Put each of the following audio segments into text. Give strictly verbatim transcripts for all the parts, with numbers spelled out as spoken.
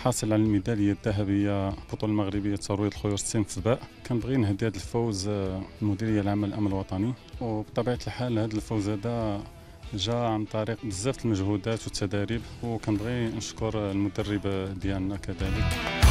حاصل على الميدالية الذهبية البطولة المغربية ترويض الخيول ستين في سباق. كنبغي نهدي هذا الفوز المديرية العامة للأمن الوطني، وبطبيعة الحال هذا الفوز هذا جاء عن طريق بزاف المجهودات والتداريب، وكنبغي نشكر المدرب ديالنا كذلك.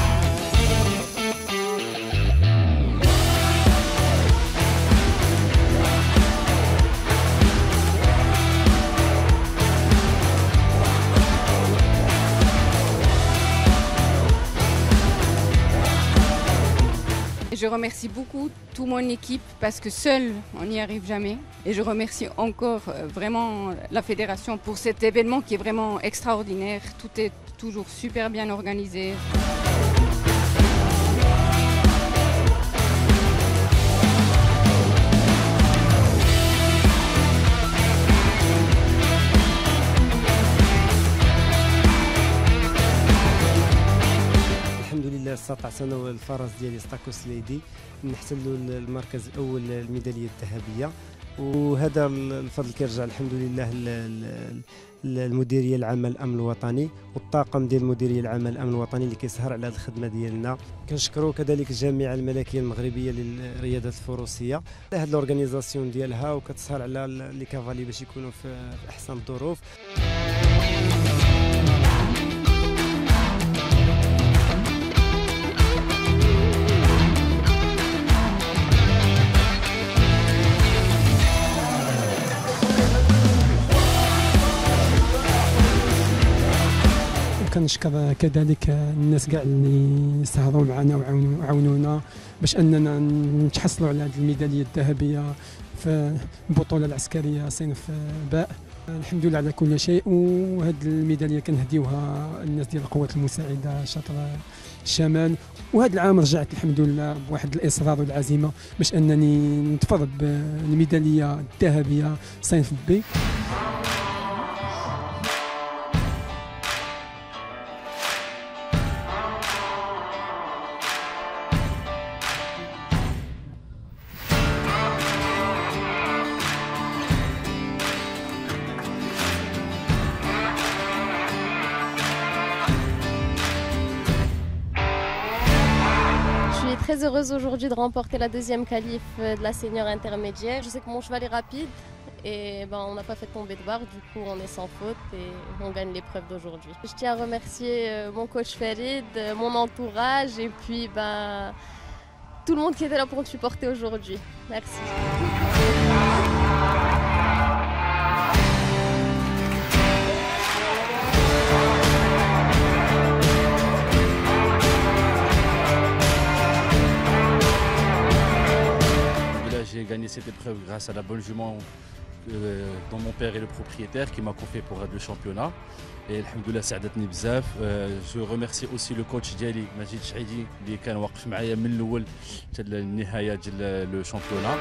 Je remercie beaucoup toute mon équipe parce que seul on n'y arrive jamais. Et je remercie encore vraiment la fédération pour cet événement qui est vraiment extraordinaire. Tout est toujours super bien organisé. استطعت انا والفرس ديالي ستاكوس ليدي نحتلوا المركز الاول الميداليه الذهبيه، وهذا الفضل كيرجع الحمد لله للمديريه العامه للامن الوطني والطاقم ديال المديريه العامه للامن الوطني اللي كيسهر على هذه الخدمه ديالنا. كنشكروا كذلك الجامعه الملكيه المغربيه للرياضه الفروسيه هذه الاورغانيزاسيون ديالها، وكتسهر على لي كافالي باش يكونوا في احسن الظروف. كنشكر كذلك الناس كاع اللي سهروا معنا وعاونونا باش اننا نتحصلوا على هذه الميداليه الذهبيه في البطوله العسكريه صنف باء. الحمد لله على كل شيء، وهذه الميداليه كنهديوها الناس ديال القوات المساعده شطر الشمال. وهذا العام رجعت الحمد لله بواحد الاصرار والعزيمه باش انني نتفرد بالميداليه الذهبيه صنف بي. Je suis très heureuse aujourd'hui de remporter la deuxième qualif de la senior intermédiaire. Je sais que mon cheval est rapide et ben, on n'a pas fait tomber de barre, du coup on est sans faute et on gagne l'épreuve d'aujourd'hui. Je tiens à remercier mon coach Farid, mon entourage et puis ben, tout le monde qui était là pour me supporter aujourd'hui. Merci. J'ai gagné cette épreuve grâce à la bonne jument euh, dont mon père est le propriétaire qui m'a confié pour le championnat. Et alhamdoulilah ساعدتني بزاف. Je remercie aussi le coach ديالي مجيد شعيدي اللي كان واقف معايا من الاول حتى النهايه ديال لو شامبيونا.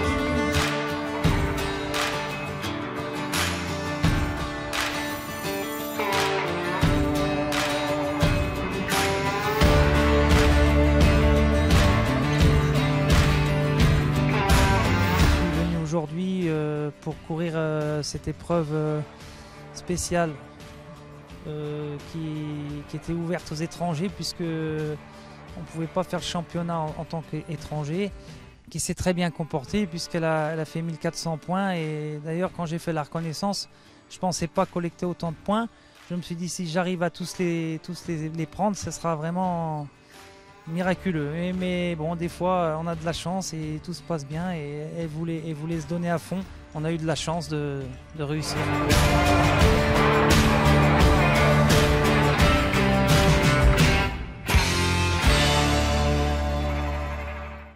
Aujourd'hui euh, pour courir euh, cette épreuve euh, spéciale euh, qui, qui était ouverte aux étrangers, puisque on ne pouvait pas faire le championnat en, en tant qu'étranger, qui s'est très bien comporté puisqu'elle a, elle a fait mille quatre cents points. Et d'ailleurs quand j'ai fait la reconnaissance, je ne pensais pas collecter autant de points. Je me suis dit si j'arrive à tous les, tous les, les prendre, ce sera vraiment miraculeux. Et, mais bon, des fois on a de la chance et tout se passe bien, et elle voulait, elle voulait se donner à fond. On a eu de la chance de, de réussir.